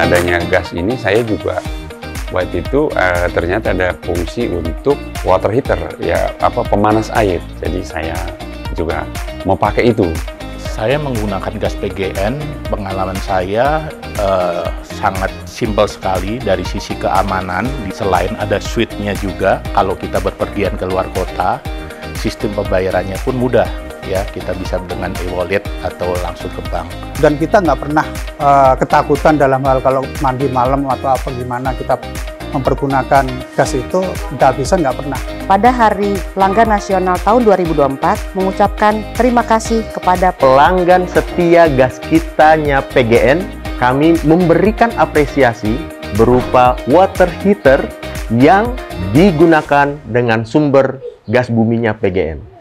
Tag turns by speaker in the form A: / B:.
A: adanya gas ini saya juga waktu itu ternyata ada fungsi untuk water heater, ya pemanas air. Jadi saya juga mau pakai itu.
B: Saya menggunakan gas PGN, pengalaman saya sangat simpel sekali dari sisi keamanan. Selain ada switch-nya juga, kalau kita berpergian ke luar kota, sistem pembayarannya pun mudah. Ya, kita bisa dengan e-wallet atau langsung ke bank.
C: Dan kita nggak pernah ketakutan dalam hal kalau mandi malam atau apa gimana kita mempergunakan gas itu, nggak pernah.
D: Pada Hari Pelanggan Nasional tahun 2024, mengucapkan terima kasih kepada
E: pelanggan setia gas kitanya PGN. Kami memberikan apresiasi berupa water heater yang digunakan dengan sumber gas buminya PGN.